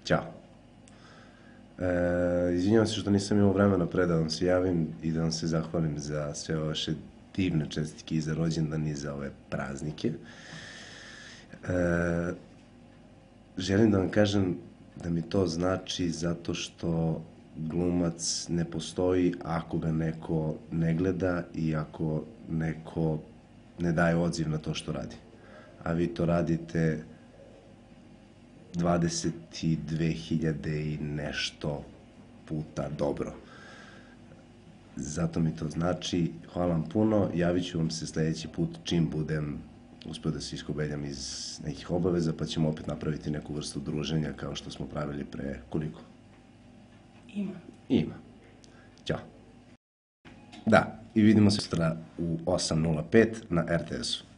Ćao. Izvinjavam se što nisam imao vremena pre da vam se javim i da vam se zahvalim za sve vaše divne čestitke i za rođendan i za ove praznike. Želim da vam kažem da mi to znači zato što glumac ne postoji ako ga neko ne gleda i ako neko ne daje odziv na to što radi. A vi to radite 22.000 i nešto puta dobro. Zato mi to znači. Hvala vam puno. Javit ću vam se sledeći put čim budem uspeo da se iskobeljam iz nekih obaveza, pa ćemo opet napraviti neku vrstu druženja kao što smo pravili pre koliko? Ima. Ćao. Da, i vidimo se sutra u 8:05 na RTS-u.